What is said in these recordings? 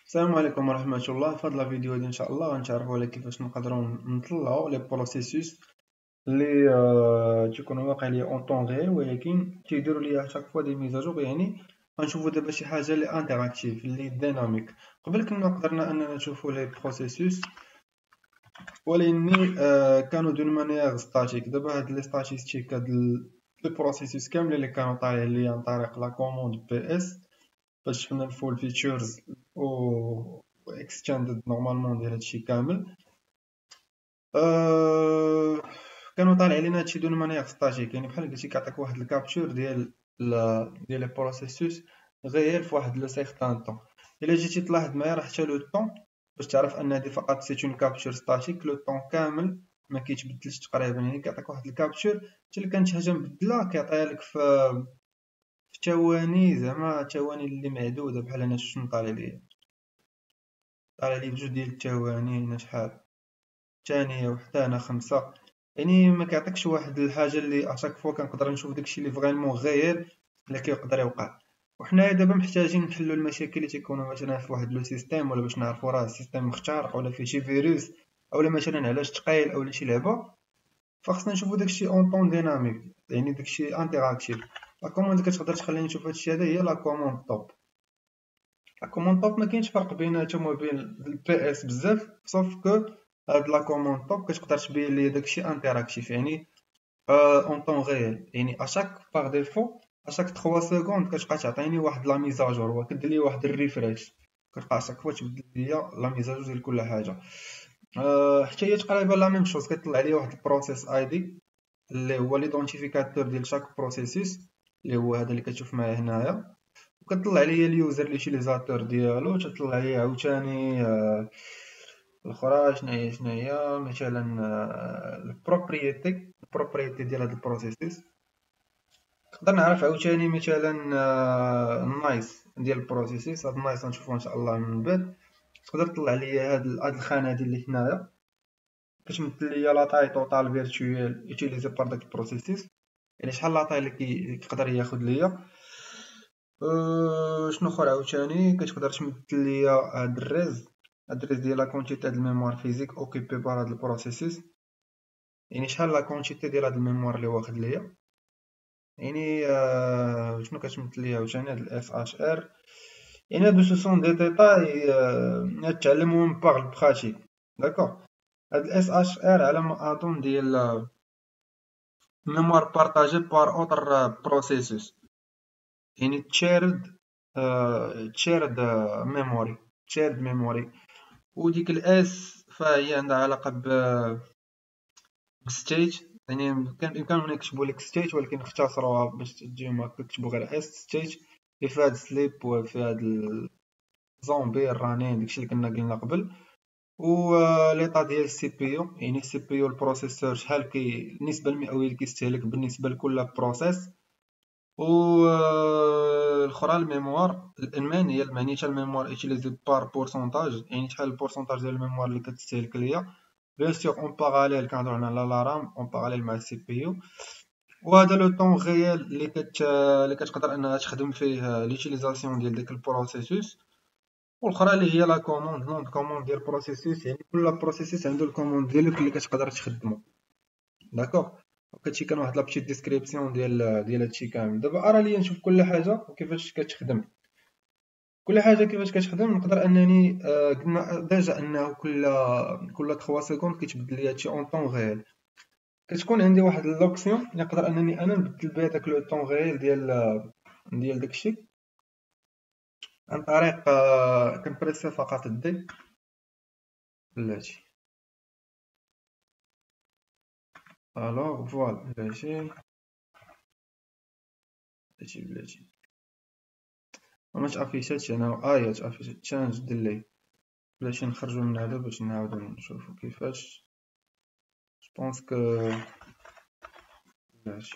السلام عليكم ورحمة الله. في هذا الفيديو هادي ان شاء الله غنتعرفوا على كيفاش نقدروا نطلعوا لي بروسيسوس اللي تيكونوا واقعين اون طون غير، ولكن تيديروا ليا شاك فوا دي ميزاجور. يعني غنشوفوا دابا شي حاجه اللي انتراكتيف اللي ديناميك. قبل كنا قدرنا اننا نشوفوا لي بروسيسوس ولكن كانوا دون مانيير ستاتيك. دابا هاد لي ستاتيستيك هاد لي بروسيسوس كاملين اللي كانوا طالعين ليا عن طريق لا كوموند بي اس باش شفنا الفول فيتشرز و اكستندد نورمالمون ديال هادشي كامل. أه كانوا طالع لينا هادشي دون مانيير ستاتيك، يعني بحال قلتي كيعطيك واحد الكابتشر ديال لي بروسيسوس غير في واحد لو سيغتان طون. الا جيتي تلاحظ معايا راه حتى لو طون باش تعرف ان هادي فقط سي اون كابتشر ستاتيك، لو طون كامل ما كيتبدلش تقريبا. يعني كيعطيك واحد الكابتشر حتى اللي كانت حاجه مبدله كيعطيها لك في ثواني، زعما ثواني اللي معدوده. بحال انا شنو طالع ليا، طالع لي بجوج ديال الثواني، هنا شحال ثانية وحتى هنا 5. يعني ما كيعطيكش واحد الحاجة اللي اشاك فوا كنقدر نشوف داكشي اللي فريمون غير اللي كيقدر يوقع. وحنايا دابا محتاجين نحلو المشاكل اللي تيكونوا مثلا في واحد لو سيستيم، ولا باش نعرفوا راه السيستيم مخترق ولا فيه شي فيروس، اولا مثلا علاش تقيل اولا شي لعبة. فخصنا نشوفو داكشي اون طون ديناميك، يعني داكشي انتراكتيف. لا كوموند كتقدر تخليني نشوف هادشي هذا هي لا كوموند توب. لا كوموند توب ما كاينش فرق بيناتهم وبين البي اس بزاف، سوف كو هاد لا كوموند توب كتقدر تبين لي داكشي انتراكتيف، يعني اون طون ريال. يعني اشاك باغ ديفو اشاك 3 سكوند كتبقى تعطيني واحد لا ميزاجور، وكدير لي واحد الريفريش، كتبقى اشاك فوا تبدل ليا لا ميزاجور ديال كل حاجه. حتى هي تقريبا لا ميم شوز، كيطلع لي واحد البروسيس اي دي اللي هو ليدونتيفيكاتور ديال شاك بروسيسوس، اللي هو هذا اللي كتشوف معايا هنايا. وكتطلع ليا اليوزر ليوتيليزاتور ديالو، تطلع لي عاوتاني الاخرى شناهي مثلا البروبريتي ديال هاد البروسيسوس. نقدر نعرف عاوتاني مثلا النايس ديال البروسيسوس. هاد النايس غنشوفو ان شاء الله من بعد. تقدر تطلع لي هاد الخانه هادي اللي هنايا كتمثل لي لا طاي توتال فيرتوال يوتيليزي بار داك البروسيسوس، يعني شحال لا طاي اللي كيقدر ياخد ليا. شنو اخر عاوتاني كتقدر تمثل ليا هاد الريز ديال لا كونتيتي د الميموار فيزيك اوكيبي بار هاد البروسيسوس، يعني شحال لا كونتيتي ديال هاد الميموار اللي واخد ليا. يعني شنو كتمثل ليا عاوتاني هاد الاف اش ار. يعني هادو سو سون دي ديتاي تعلمهم باغ البراتيك. داكوغ. هاد الاس اش ار على ما اظن ديال ميموار بارطاجي بار اوتر بروسيسوس، يعني تشيرد ميموري. وديك الاس فهي عندها علاقة بستيج، يعني كان بإمكانهم يكتبوا لك ستيج ولكن اختصروها باش تجيهم هكا كتبوا غير اس ستيج. في هاد سليب وفي هاد الزومبي الرانين داكشي اللي كنا قلنا قبل. و ليطا ديال السي بي يو، يعني السي بي يو البروسيسور شحال النسبة المئوية اللي كيستهلك بالنسبة لكل بروسيس. و الاخرى الميموار الالمان هي معنيتها الميموار ايتيليزي بار بورسونتاج، يعني شحال البورسونتاج ديال الميموار اللي كتستهلك ليا. بيان سور اون باراليل كنهضروا هنا على لا رام اون باراليل مع السي بي يو. وهذا لو طون غيال اللي كتقدر انها تخدم فيه ليوتيليزاسيون ديال داك البروسيسوس. والاخرى اللي هي لا كوموند نون كوموند ديال البروسيسوس، يعني كل بروسيسوس عنده الكوموند ديالو اللي كتقدر تخدمو. داكوغ. هادشي كان واحد لابتيت ديسكريبسيون ديال هادشي كامل. دابا ارا ليا نشوف كل حاجه وكيفاش كتخدم. كل حاجه كيفاش كتخدم نقدر انني قلنا ديجا انه كل 3 سكوند كيتبدل لي هادشي اون طون ريال. كتكون عندي واحد لوبسيون اللي نقدر انني انا نبدل بها داك لو طون ريال ديال داكشي عن طريق كنبريسي فقط دي بلاتي. الوغ فوالا بلاتي ما تافيشاتش هنا تافيشات تشانج ديلي. بلاتي نخرجو من هذا باش نعاودو نشوفو كيفاش. جوبونس كو بلاتي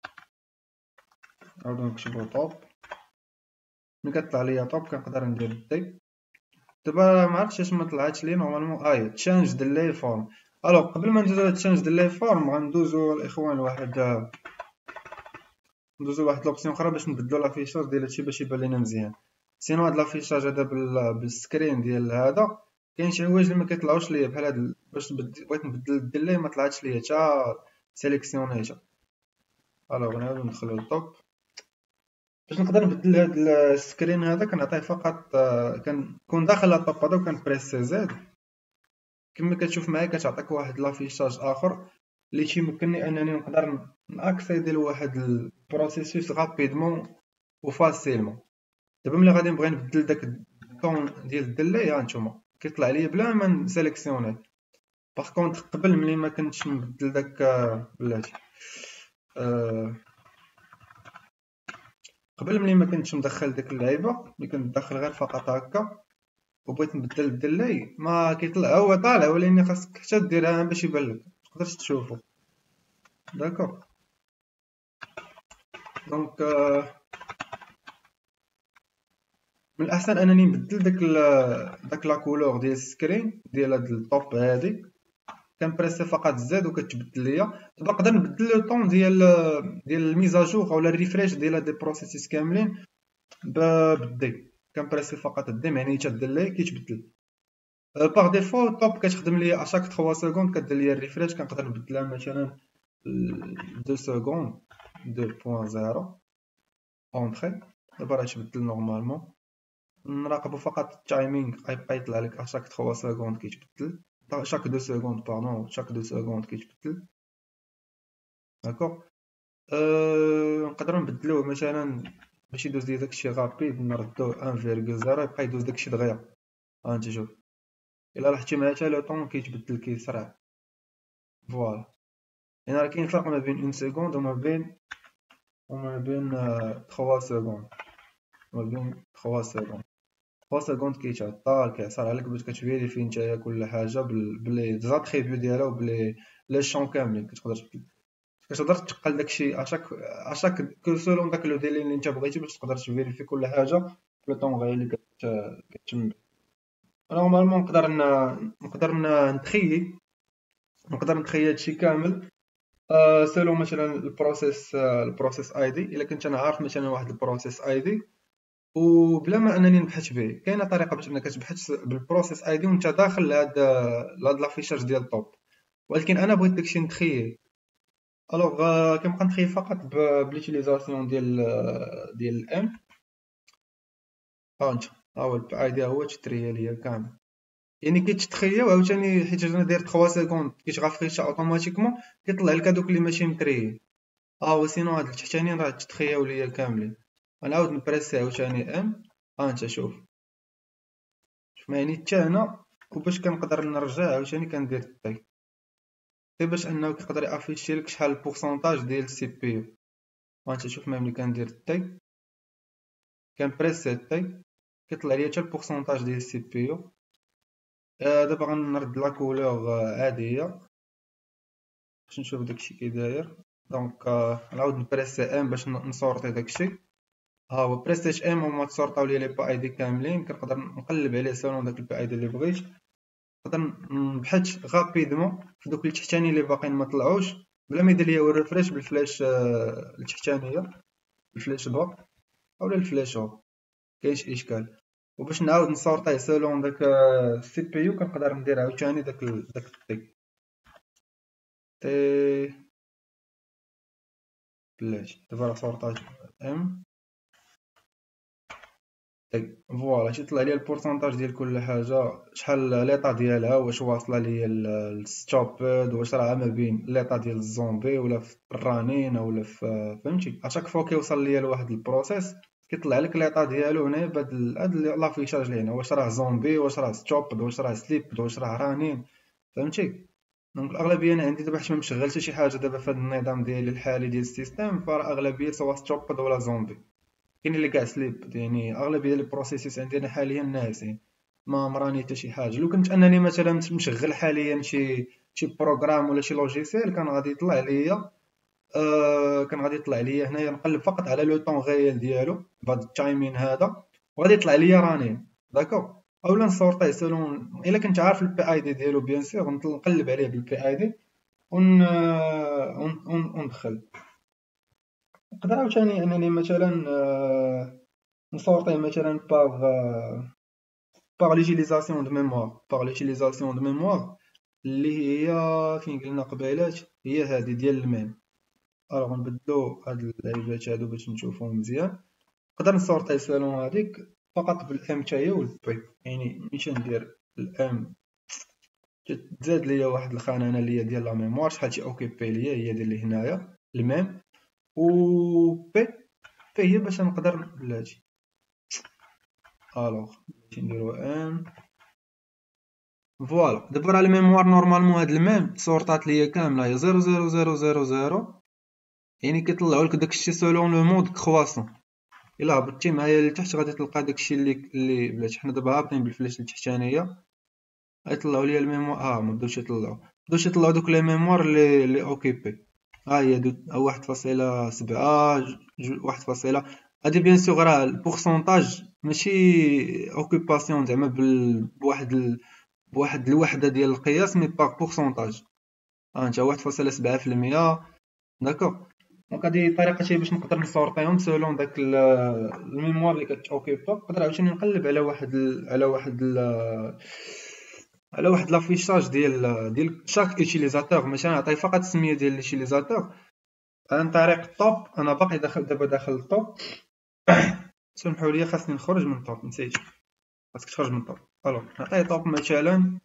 نعاودو نكتبو طوب. ملي كطلع ليا طوب كنقدر ندير دي. دابا معرفتش اش ما طلعتش لي نورمالمون تشانج ديلي فورم. الوغ قبل ما ندوزو لتشانج ديلي فورم غندوزو الاخوان ندوزو لواحد لوبسيون اخرى باش نبدلو لافيشاج ديال هادشي باش يبان لينا مزيان. سينو هاد لافيشاج هذا بالسكرين ديال هذا كاين شي حوايج اللي ما كيطلعوش ليا بحال هاد باش بغيت نبدل الدلاي ما طلعتش ليا حتى سيليكسيونيتها. الوغ نعاودو ندخلو للطوب باش نقدر نبدل هاد السكرين هذا. كنعطيه فقط كنكون داخل لابطوب هذا وكنبريسي زد. كما كتشوف معايا كتعطيك واحد لافيشاج اخر اللي تيمكنني انني نقدر ناكسيدي لواحد البروسيسوس غابيدمون وفاسيلمون. دابا ملي غادي نبغي نبدل داك الطون ديال الدلاي ها نتوما كيطلع ليا بلا ما نسيليكسيوني. باغ كونطخ قبل ملي ما كنتش نبدل داك بلاتي قبل ملي ما كنتش مدخل ديك اللعيبه ملي كنت داخل غير فقط هكا وبغيت نبدل الدلاي ما كيطلع هو طالع، ولكن خاصك حتى ديرها باش يبان لك تقدرش تشوفو. داكوغ دونك من الاحسن انني نبدل داك لا كولور ديال السكرين ديال هاد الطوب هادي. كنبريسي فقط زد وكتبدل ليا. دابا نقدر نبدل لو طون ديال الميزاجور اولا الريفريش ديال هاد البروسيسوس كاملين بالدي. كنبريسي فقط الدي يعني حتى الدلاي كيتبدل. باغ ديفو الطوب كتخدم ليا اشاك 3 سكوند كدير ليا الريفريش. كنقدر نبدلها مثلا 2 سكوند 2.0 اونطري. دابا راه تبدل نورمالمون. نراقبو فقط التايمينغ غيبقى يطلع لك اشاك 3 سكوند كيتبدل، شاك 2 سكوند باردون شاك 2 سكوند كيتبدل. داكوغ نقدروا نبدلوه مثلا باش يدوز لي داكشي غابيد نردوه 1.0 يبقى يدوز داكشي دغيا. ها انت شوف الا لاحظتي معايا حتى لو طون كيتبدل كيسرع. فوالا يعني راه كاين فرق ما بين 1 سكوند وما بين 3 سكوند. ما بين 3 سكوند 3 سكوند كيتعطى كيعصر عليك باش كتفيريفي نتايا كل حاجه بلي زاتريبيو ديالها وبلي لي شون كاملين كتقدر تقل داكشي اشاك كو سولون داك لو ديلي اللي انت بغيتي باش تقدر تفيريفي كل حاجه في لو طون غير اللي كتم. نورمالمون نقدر نتخيي هادشي كامل سولون مثلا البروسيس اي دي. الا كنت انا عارف مثلا واحد البروسيس اي دي وبلا ما انني نبحث به كاينه طريقه باش انك تبحث بالبروسيس اي دي وانت داخل لهاد لافيشاج ديال الطوب، ولكن انا بغيت داكشي نتخيي. الوغ كنبقى نتخيي فقط بليتيليزاسيون ديال الام. ها انت هو الاي دي هو تشريه ليا كامل يعني كيتخيا وعاوتاني حيت انا داير 3 سكوند كيتغافيشا اوتوماتيكمون كيطلع لك هادوك اللي ماشي متريين. هو سينو هاد التحتانيين راه تتخياو ليا كاملين. غنعاود نبريسي عاوتاني ام. ها انت شوف يعني حتى هنا وباش كنقدر نرجع عاوتاني كندير الطي باش انه كيقدر يافيشي لك شحال البورسونتاج ديال السي بي يو. وانت شوف ملي كندير الطي كنبريسي الطي كيطلع ليا حتى البورسونتاج ديال السي بي يو. دابا غنرد لا كولور عاديه باش نشوف داكشي كي داير. دونك نعاود نبريسي ام باش نصورتي داكشي. ها هو بريسيت ام وما تصورطاو لي بي اي دي كاملين. كنقدر نقلب عليه سولون داك البي اي دي اللي بغيت. نقدر نبحث غابيدمون في دوك التحتاني اللي باقيين ما طلعوش بلا ما يدير ليا ريفريش بالفلاش التحتانيه الفلاش با اولا الفلاش هو كاينش اشكال. وباش نعاود نصورطيه سولون داك السي بي يو كنقدر ندير عاوتاني داك الطي تي بلاتي. دابا راه صورطات ام طيب فوالا تيطلع لي البورسونتاج ديال كل حاجه شحال ليطا ديالها واش واصله ليا الستوبد واش راه ما بين ليطا ديال الزومبي ولا في الرانين ولا في فهمتي. اشاك فوا كيوصل ليا لواحد البروسيس كيطلع لك ليطا ديالو هنا بهاد هاد لافيشاج اللي هنا واش راه زومبي واش راه ستوبد واش راه سليب واش راه رانين فهمتي. دونك الاغلبيه انا عندي دابا حيت ما مشغل حتى شي حاجه دابا في هاد النظام ديالي الحالي ديال السيستم فراه اغلبيه سواء ستوبد ولا زومبي. كاين اللي كاع سليب يعني اغلبيه ديال البروسيسوس عندنا حاليا ناعسين ما مراني حتى شي حاجه. لو كنت انني مثلا مشغل حاليا شي بروغرام ولا شي لوجيسيال كان غادي يطلع ليا كان غادي يطلع ليا هنايا نقلب فقط على لو طون غيال ديالو بهذا التايمين هذا وغادي يطلع ليا رانين داكوغ. اولا نصورطيه سولون الا كنت عارف البي اي دي ديالو بيان سور نقلب عليه بالبي اي دي وندخل. نقدر عاوتاني انني مثلا نسورطيه مثلا باغ ليوتيليزاسيون دو ميموار اللي هي فين قلنا قبيلات هي هذه ديال الميم. الوغ نبدلو هاد اللعيبات هادو باش نشوفوهم مزيان. نقدر نسورطي سالون هذيك فقط بالام تاعي والبي، يعني ملي ندير الام تزاد ليا واحد الخانه هنا اللي هي ديال لا ميموار شحال اوكيبي ليا هي ديال اللي هنايا الميم، و بي هي باش نقدر بلاتي. الوغ نديرو ام فوالا. دابا راه الميموار نورمالمون هاد الميم سورطات ليا كامله هي 00000، يعني كيطلعوا لك داكشي سولون لو مود كرواسون. الا هبطتي معايا لتحت غادي تلقى داكشي اللي بلاتي حنا دابا هابطين بالفلاش التحتانيه غيطلعوا ليا الميموار. ما بداوش يطلعوا دوك لي ميموار اللي اوكيبي. ها هي 1.7 1. هادي بيان سور راه البورسونتاج ماشي اوكوباسيون زعما بواحد الوحده ديال القياس، مي باغ بورسونتاج. ها انت 1.7%. داكوغ. دونك هادي طريقتي باش نقدر نسورطيهم سولون داك الميموار اللي كتوكيبا. نقدر عاوتاني نقلب على واحد لافيشاج ديال شاك اوتيليزاتور، ماشي نعطيه فقط السميه ديال لوتيليزاتور عن طريق الطوب. انا باقي داخل الطوب. سمحوا لي خاصني نخرج من الطوب، نسيت. خاصك تخرج من الطوب. الوغ نعطيه طوب مثلا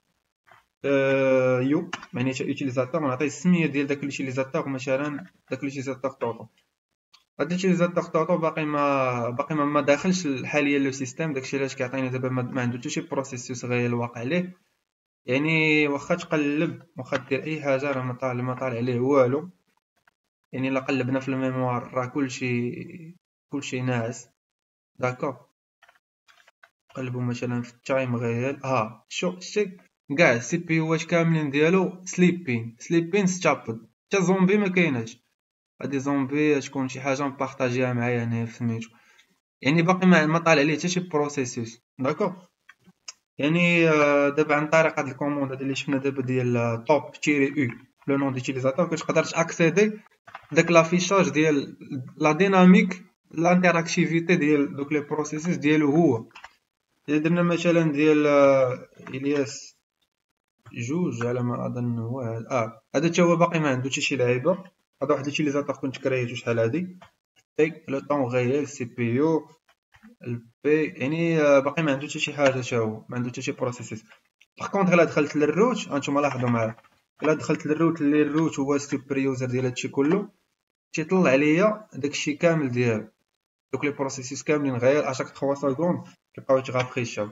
يو معناتها اوتيليزاتور، ونعطيه السميه ديال داك لوتيليزاتور مثلا داك لوتيليزاتور طوطو. هاد لوتيليزاتور طوطو باقي ما داخلش حاليا لو سيستيم. داكشي علاش كيعطيني دابا ما عنده حتى شي بروسيسوس غير واقع عليه. يعني واخا تقلب واخا دير اي حاجه راه ما طالع عليه والو. يعني الا قلبنا في الميموار راه كلشي ناعس. داكوغ. قلبوا مثلا في التايم غيال شتي كاع السي بي يوات كاملين ديالو سليبين ستابد. حتى زومبي ما كايناش. هادي زومبي تكون شي حاجه مبارطاجيها معايا هنا في سميتو. يعني باقي ما طالع عليه حتى شي بروسيسوس. داكوغ. يعني دابا عن طريق هاد الكوموند اللي شفنا دابا ديال توب تيري او لو نون ديتيليزاتور كتقدر تاكسيدي داك لافيشاج ديال لا ديناميك لانتراكتيفيتي ديال دوك لي بروسيسوس ديالو هو. الا درنا مثلا ديال الياس جوج على ما اظن هو هذا حتى هو باقي ما عنده حتى شي لعيبه. هذا واحد لوتيليزاتور كنت كريتو شحال هادي لو طون غيال سي بي يو البي. يعني باقي ما عنده حتى شي حاجه، حتى هو ما عنده حتى شي بروسيسوس. باغ كونطخ الا دخلت للروت هانتوما لاحظوا معايا، الا دخلت للروت اللي الروت هو السوبر يوزر ديال هادشي كله تيطلع ليا داكشي كامل ديالو. دوك لي بروسيسوس كاملين غير اشاك 3 سكوند كيبقاو يتغافريشاو.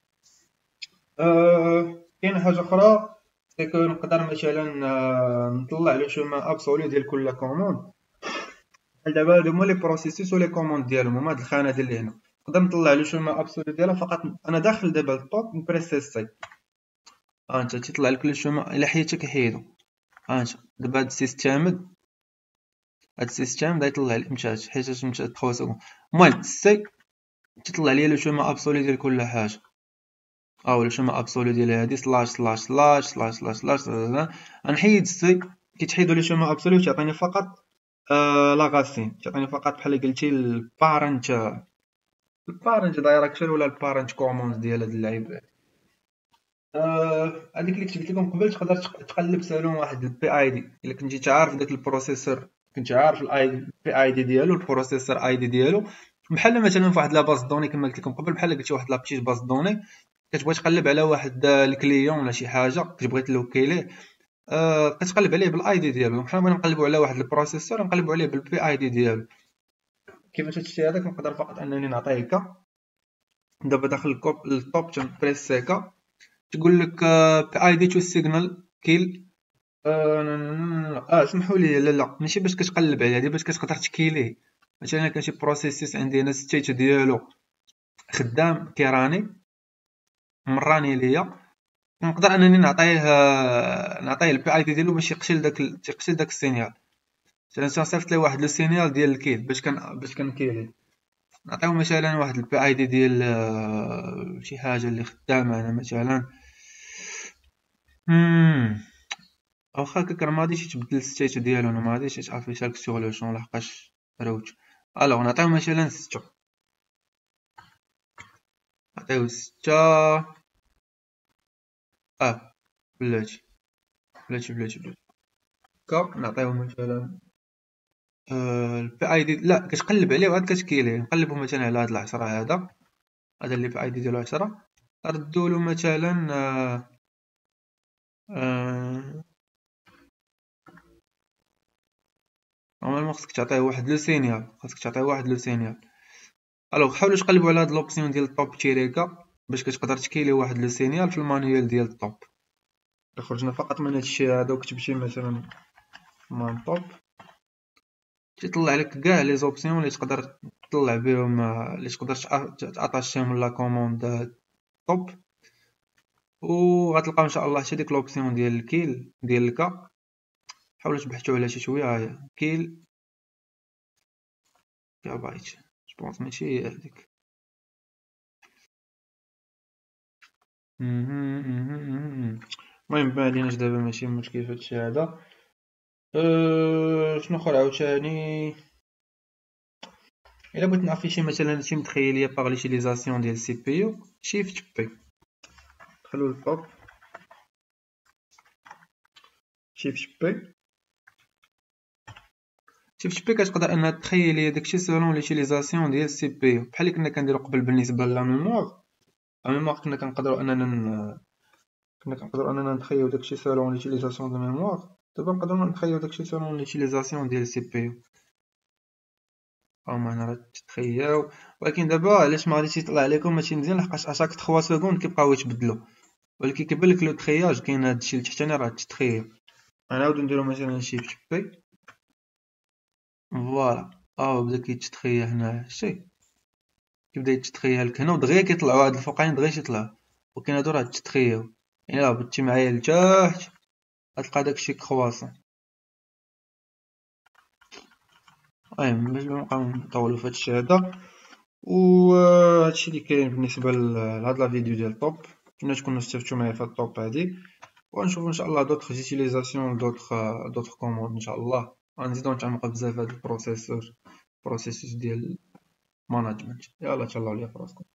كاينه حاجه اخرى سيكو نقدر مثلا نطلع لو شومان ابسولو ديال كل كوموند. بحال دابا هادو هما لي بروسيسوس ولي كوموند ديالهم هما هاد الخانه ديال اللي هنا. نقدر نطلع لو شومان ابسولو ديالها فقط انا داخل دابا الطوب نبريسي سي. انت تيطلع لك لو شومان الا حيدته كيحيدو. انت دابا هاد السيستم دا يطلع لي مشات حيت مشات 3 سكوند. المهم سي تيطلع لي لو شومان ابسولو ديال كل حاجه. ولا شومان ابسولو ديال هادي سلاش سلاش سلاش سلاش سلاش سلاش. غنحيد السي كيتحيدو لي شومان ابسولو تعطيني فقط لاغاسين. تعطيني فقط بحال قلتي البارنت دايركتور ولا البارنت كوموند ديال هاد اللعيب. هذيك اللي كتبت لكم قبل تقدر تقلب سالون واحد البي اي دي. الا كنتي تعرف داك البروسيسور كنتي عارف الاي بي اي دي ديالو البروسيسور اي دي ديالو بحال مثلا فواحد لا باز دوني كما قلت لكم قبل بحال قلتي واحد لا بتيت باز دوني كتبغي تقلب على واحد الكليون ولا شي حاجه كتبغي تلوكي ليه كتقلب عليه بالاي دي ديالو. بحال بغينا نقلبوا على واحد البروسيسور نقلبوا عليه بالبي اي دي ديالو. كيفاش هادشي هذاك نقدر فقط انني نعطيه هكا. دابا داخل التوب تنبريس سيكا تقول لك بي اي دي تو سيجنال كيل. سمحوا لي لا ماشي باش كتقلب عليه، هادي باش كتقدر تكيليه. مثلا كان شي بروسيسوس عندي انا ستيت ديالو خدام كيراني مراني ليا نقدر انني نعطيه البي اي دي ديالو باش يقتل داك السينيال. مثلا صيفط ليه واحد لو سينيال ديال الكيل باش كنكيليه. نعطيو مثلا واحد البي اي دي ديال شي حاجه اللي خدامه انا مثلا واخا هكاك راه مغاديش يتبدل الستيت ديالو. انا مغاديش يتافيشالك سيغ لو شون لحقاش روت. الوغ نعطيو مثلا 6 نعطيو 6 بلاتي هكا. نعطيو مثلا البي اي دي، لا كتقلب عليه وعاد كتكيليه. نقلبو مثلا على هاد العشرة، هذا اللي بي اي دي ديالو 10. ردولو مثلا نورمالمون خصك تعطيه واحد لو سينيال. الوغ حاولوا تقلبوا على هاد لوبسيون ديال الطوب تيريكا باش كتقدر تكيلي واحد لو سينيال في المانيوال ديال الطوب. خرجنا فقط من هادشي هذا وكتب شي مثلا مان طوب، تيطلع لك كاع لي زوبسيون اللي تقدر تطلع بهم، اللي تقدر تاتاشيهم لا كوموند طوب. وغتلقاو ان شاء الله حتى ديك لوبسيون ديال الكيل ديال الكا. حاولوا تبحثوا على شي شويه. هاهي كيل يا بايت، جوبونس ماشي هي هذيك. المهم ما عليناش دابا، ماشي مشكل في هادشي هذا. شنو اخر عاوتاني؟ الا بغيت نعرف شي مثلا شي متخيليه باغ ليوتيليزاسيون ديال السي بي يو، شيفت بي، دخلوا للطوب شيفت بي كتقدر انها تخيلي داكشي سولون ليوتيليزاسيون ديال السي بي يو، بحال اللي كنا كنديرو قبل بالنسبه لا ميموار. كنا كنقدروا اننا نتخيلو داكشي سولون ليوتيليزاسيون دو ميموار. دابا نقدروا نتخيلو داكشي سولون ليوتيليزاسيون ديال السي بي يو. هما هنا راه تتخياو، ولكن دابا علاش ما غاديش يطلع عليكم ماشي مزيان؟ لحقاش اشاك 3 سكوند كيبقاو يتبدلوا، ولكن كيبان لك لو تخياج كاين هادشي اللي تحتاني راه تتخيا. غنعاودو نديرو مثلا شيفت بي، فوالا بدا كيتخيا هنا شتي، كيبدا يتخيا لك هنا ودغيا كيطلعوا هاد الفوقاني دغيا تيطلعوا، ولكن هادو راه تتخياو. يعني الا هبطتي معايا لتحت غتلقى داكشي كرواسون. المهم باش نبقاو نطولو في هادشي هذا، وهادشي اللي كاين بالنسبه لهاد لا فيديو ديال الطوب. كنا تكونوا استفدتوا معايا في الطوب هادي، ونشوفوا ان شاء الله دوطخ جيتيليزاسيون دوطخ كوموند ان شاء الله. غنزيدو نتعمقوا بزاف في هاد البروسيسور ديال ماناجمنت. يلا تهلاو ليا فراسكم.